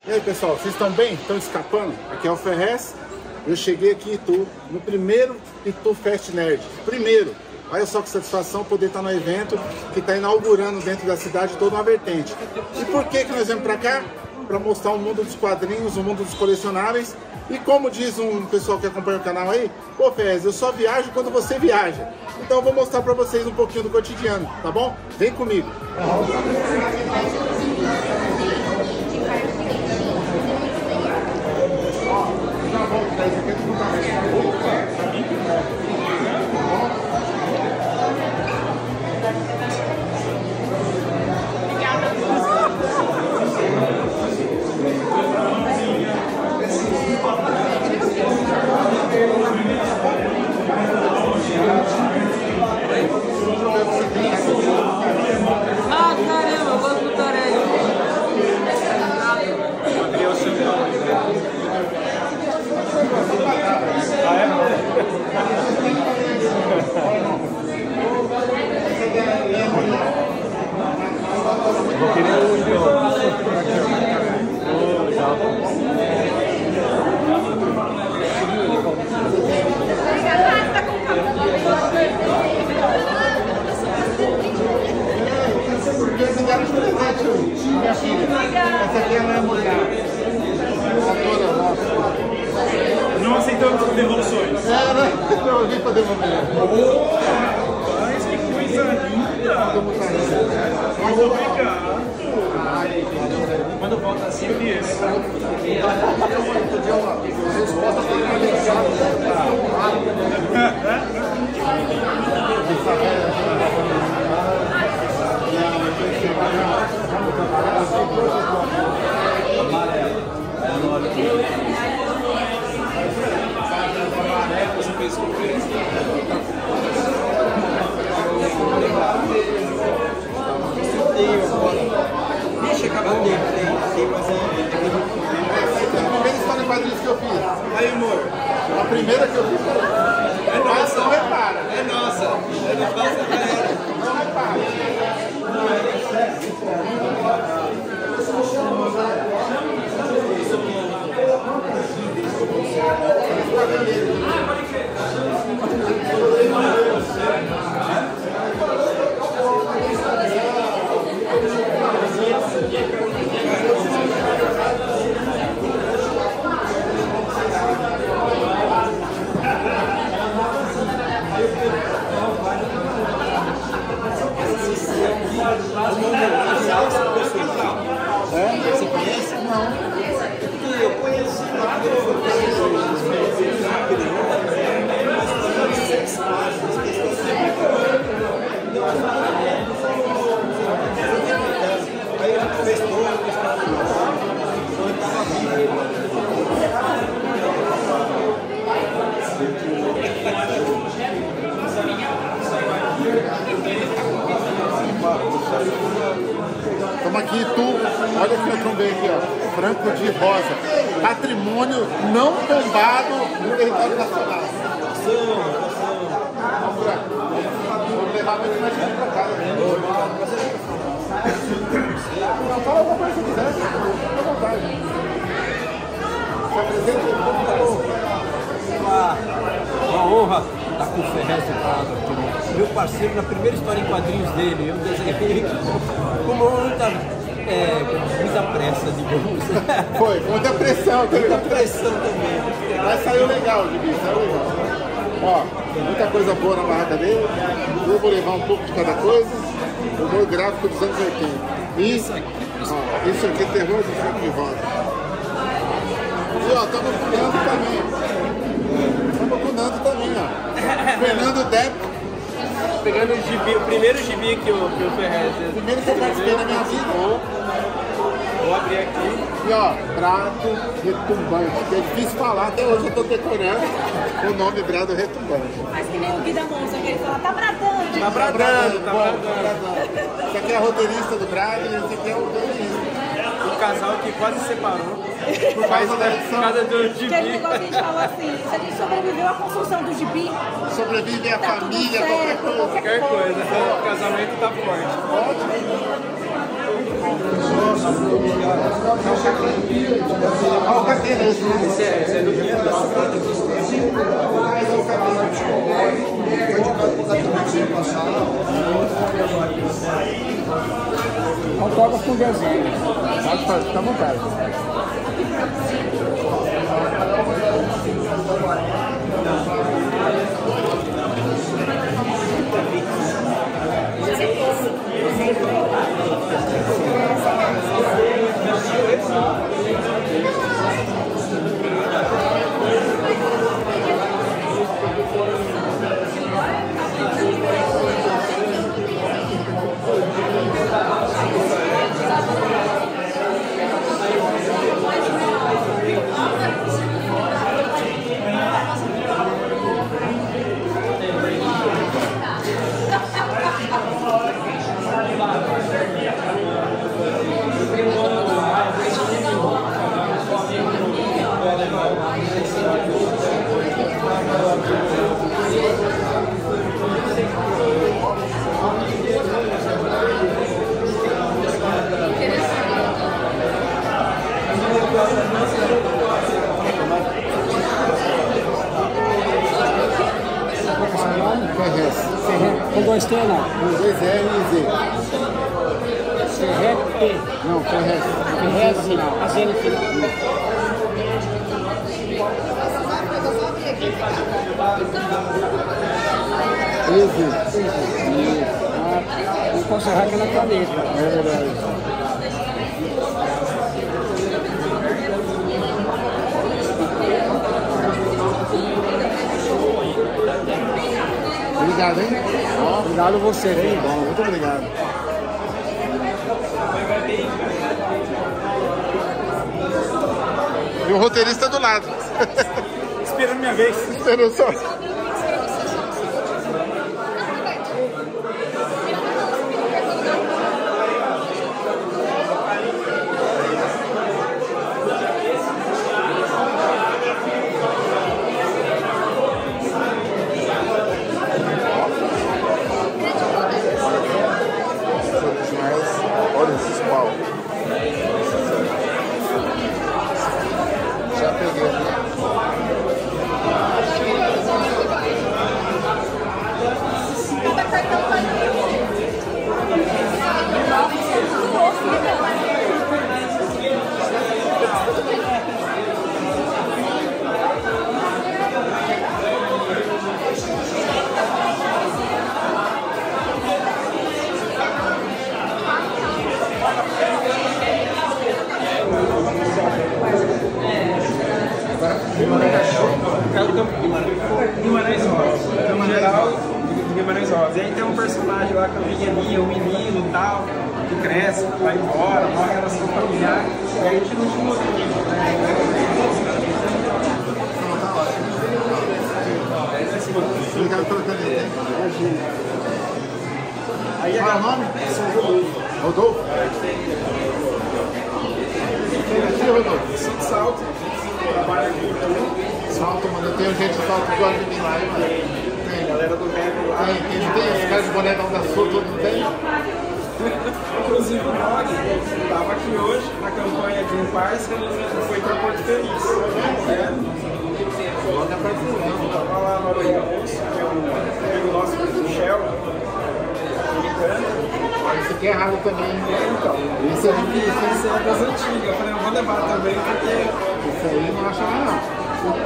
E aí pessoal, vocês estão bem? Estão escapando? Aqui é o Ferrez. Eu cheguei aqui em Itu, no primeiro Itu Fest Nerd. Primeiro! Olha só que satisfação poder estar no evento que está inaugurando dentro da cidade toda uma vertente. E por que nós viemos para cá? Para mostrar o mundo dos quadrinhos, o mundo dos colecionáveis. E como diz um pessoal que acompanha o canal aí, pô Ferrez, eu só viajo quando você viaja. Então eu vou mostrar para vocês um pouquinho do cotidiano, tá bom? Vem comigo! Ah, caramba, eu gosto do Tarek. Vou querer minha filha, essa aqui é a minha mulher. Não aceitamos devoluções. É, né? Então eu vim para devolver. Mas que coisa linda! Muito obrigado! Quando volta assim, eu vi esse. Você fez conferência? Deixa acabar o tempo, tem, mas É a primeira história em quadrinhos que eu fiz. Aí, amor. A primeira que eu fiz. É nossa. Não repara. É nossa. É nossa, galera. Não repara. Você conhece? Não. Eu conheço. Aí a gente fez Estamos aqui em Itu. Olha que eu trombei aqui, ó. Franco de rosa. Patrimônio não tombado no território nacional. Vamos levar muito mais gente pra casa. Não, fala alguma coisa que você quiser. Fica à vontade. Se apresenta. Uma honra estar com o Ferrez do Prado aqui, meu parceiro na primeira história em quadrinhos dele. Eu desenhei com muita pressa, digamos. Foi, muita pressão também. Muita pressão também. Mas saiu legal, Gibi, saiu legal. Ó, tem muita coisa boa na barraca dele. Eu vou levar um pouco de cada coisa. O meu gráfico dos anos 80. E isso aqui é terror do Franco de rosa. E ó, estamos com o Nando também. Estamos com o Nando também, ó. Fernando Depp. Pegando o gibi, o primeiro gibi que o Ferrez. Primeiro que eu participei na minha vida. Vou abrir aqui. E ó, prato retumbante, que é difícil falar, até hoje eu tô decorando o nome prato retumbante. Mas que nem o Gui da Monza, que ele fala, tá bradando. Tá bradando, tá Bom, bradando. Esse aqui é a roteirista do Brado e esse aqui é o roteirista. Um casal que quase se separou. Por causa da edição. Por causa do Aquele gibi. negócio que a gente falou assim, se a gente sobreviveu à construção do gibi, Sobrevive a tá tudo família, certo, qualquer coisa. Qualquer coisa. O casamento tá forte. Ótimo. Olha o catena esse, né? Esse é do Guia da Autógrafo com desenho. Pode fazer, fica à vontade. Com dois T não? Com dois R e Z. Ferrete. Não, Ferrez. Ferrete, a Z no final. Isso. Não posso errar aquela caneta. É verdade. Obrigado, hein? Obrigado a você, hein? Bom, muito obrigado. E o roteirista do lado. Esperando minha vez. Esperou só. Olha esses pau. Já peguei. Guimarães Rosa. No geral, Guimarães Rosa. E aí tem um personagem lá que é o menino e tal, que cresce, vai embora, uma relação familiar. E aí a gente não tinha motivo, Obrigado pela caneta. Aí Qual é o nome? Rodolfo? Rodolfo? Sou de Salto, trabalho aqui também. Salto, mano. Eu tenho gente de salto que gosta de mim lá, hein, mano? Tem. Galera do rap lá. Tem esse cara de boné da sua, todo mundo tem? Inclusive o Dog estava aqui hoje na campanha de um parceiro e foi para Porto Feliz. Estava lá no Almoço, que é um amigo nosso do Shell. Ele canta. Esse aqui é raro também. Então, Esse é difícil, hein? esse é das antigas. Eu falei, eu vou levar também, porque... Esse aí não acha mais não.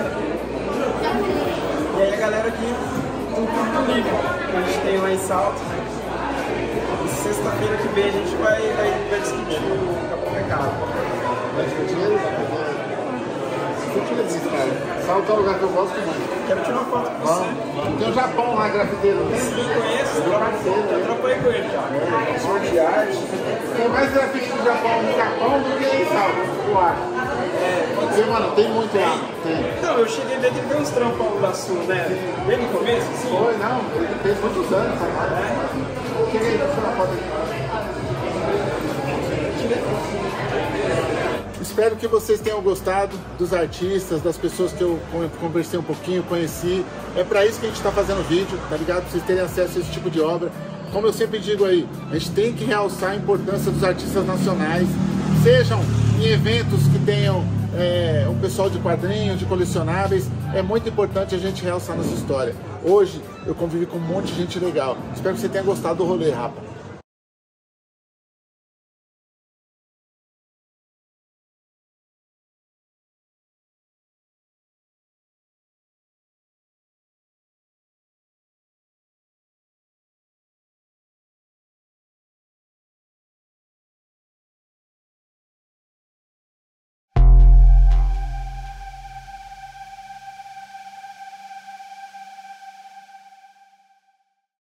E aí a galera aqui do Curto Livre, que a gente tem lá em Salto. E sexta-feira que vem a gente vai discutir o Capão Pecado. Vai discutir? Discutir esse cara. Salto é um lugar que eu gosto muito. Quero tirar uma foto com você. Tem o Japão lá, grafiteiro. Tem? Eu conheço, eu trabalhei com ele já. Sou de arte. Tem mais grafite do Japão no Japão do que em Salto, eu acho. Pode ser, mano, tem muito lá. Tem. Não, eu cheguei dentro de ver uns trampos ao da Sul, né? Bem no começo, sim. Foi, não, ele fez muitos anos, sabe? Cheguei aí, tirar uma foto aqui. Espero que vocês tenham gostado dos artistas, das pessoas que eu conversei um pouquinho, conheci. É para isso que a gente está fazendo vídeo, tá ligado? Pra vocês terem acesso a esse tipo de obra. como eu sempre digo aí, a gente tem que realçar a importância dos artistas nacionais, sejam em eventos que tenham um pessoal de quadrinhos, de colecionáveis. É muito importante a gente realçar nossa história. Hoje eu convivi com um monte de gente legal. Espero que você tenha gostado do rolê, Rapa.